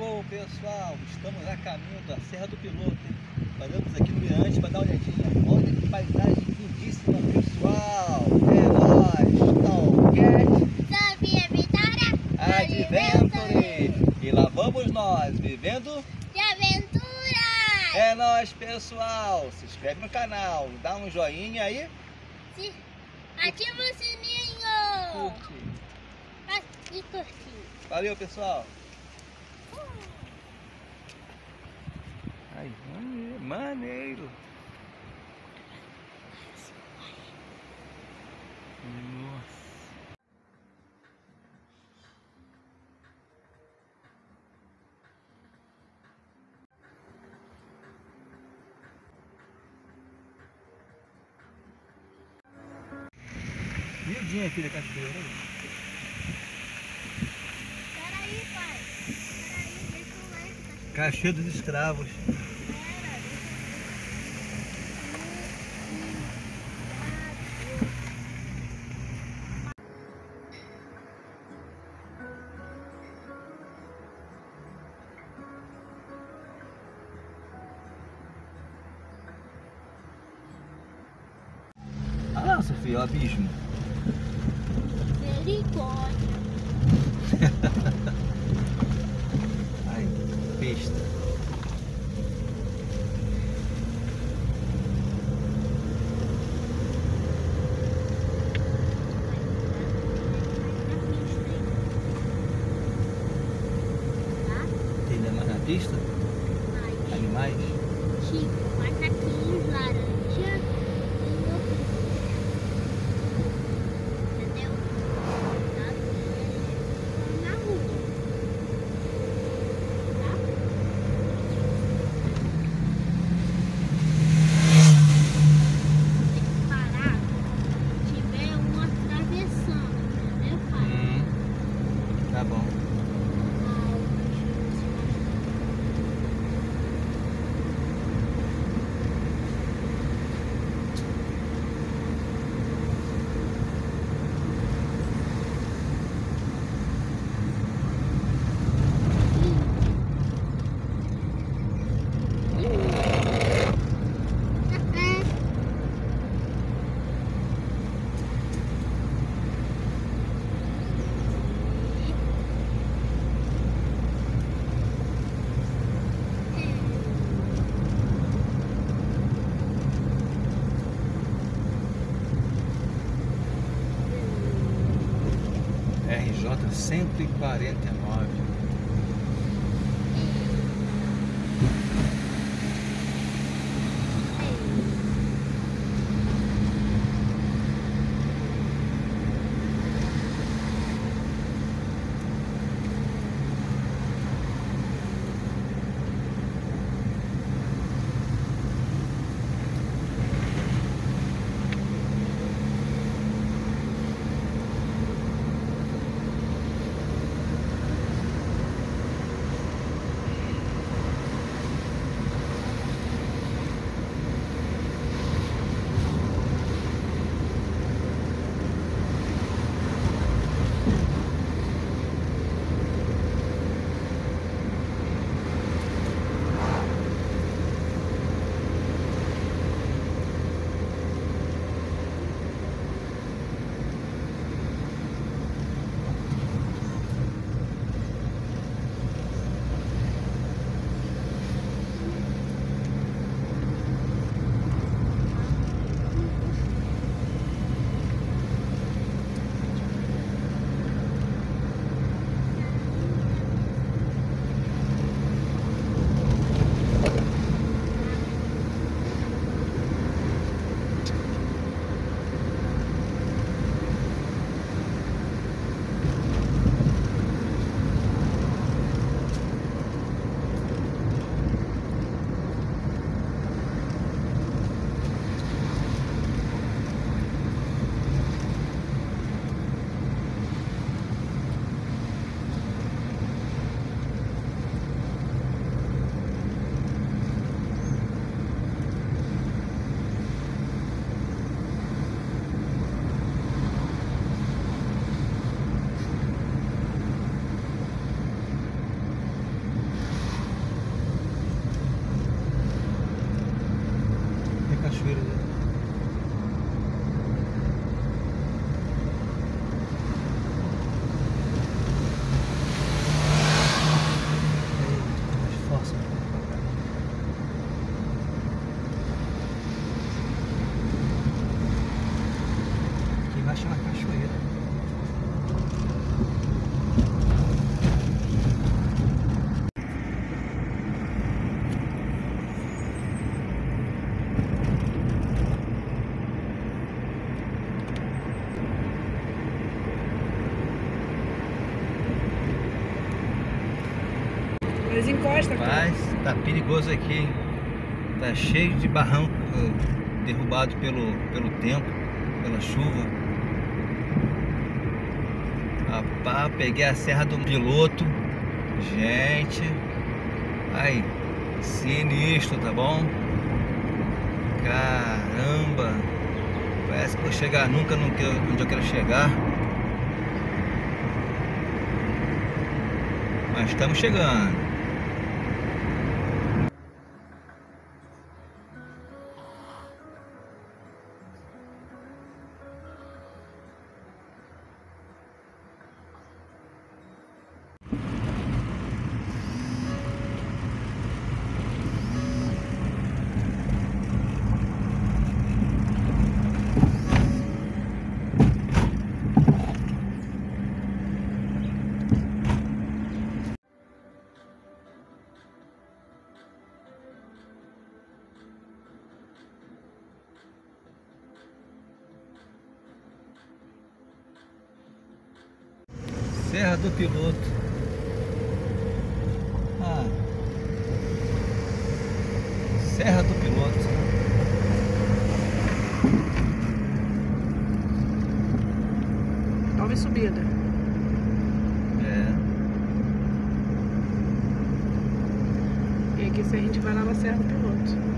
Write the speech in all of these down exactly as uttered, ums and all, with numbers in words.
Alô pessoal, estamos a caminho da Serra do Piloto, hein? Paramos aqui no Mirante para dar uma olhadinha. Olha que paisagem lindíssima, pessoal! É nóis! Talcat Sabia Vitória Adventure! E lá vamos nós, vivendo de aventura! É nóis, pessoal! Se inscreve no canal, dá um joinha aí. Se... Ativa o sininho! Curte. E curtir. Valeu, pessoal! Ai, maneiro, maneiro. Nossa. Lindinha aqui da cachoeira. Peraí, pai. Peraí, deixa eu ver que tá. Cachoeira dos Escravos. Ah lá, Sofia, o abismo. Misericórdia. Ai, pista. Tem mais na pista? Mais. Animais? Tipo, macaquinhos, laranja e outro. Entendeu? Tá? Na rua. Tá? Tem que parar se tiver um atravessando, entendeu, pai? Hum, tá bom. R J cento e quarenta e nove. Mas encosta, cara. Mas tá perigoso aqui. Tá cheio de barranco derrubado pelo, pelo tempo, pela chuva. Rapaz, peguei a serra do piloto. Gente, aí, sinistro, tá bom? Caramba, parece que vou chegar nunca onde eu quero chegar. Mas estamos chegando. Serra do Piloto. Ah. Serra do Piloto. Nova subida. É. E aqui se a gente vai lá na Serra do Piloto.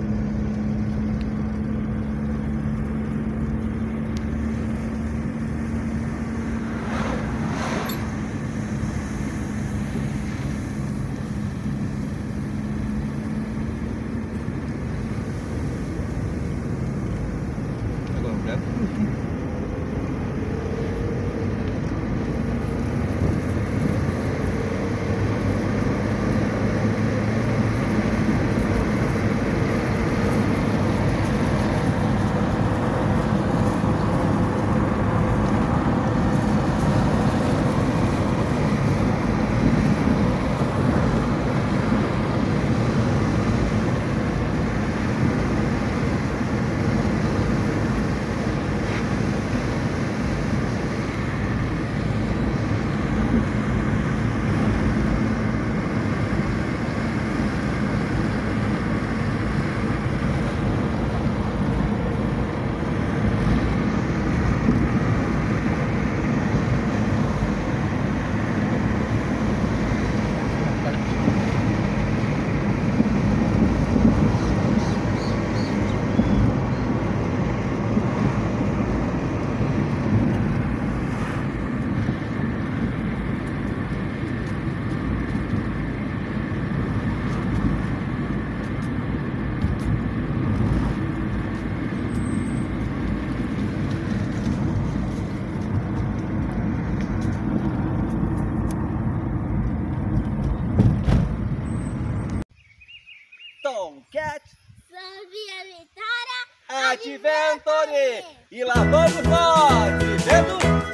Tomcat Via Vitória Adventure! E lá vamos nós, vivendo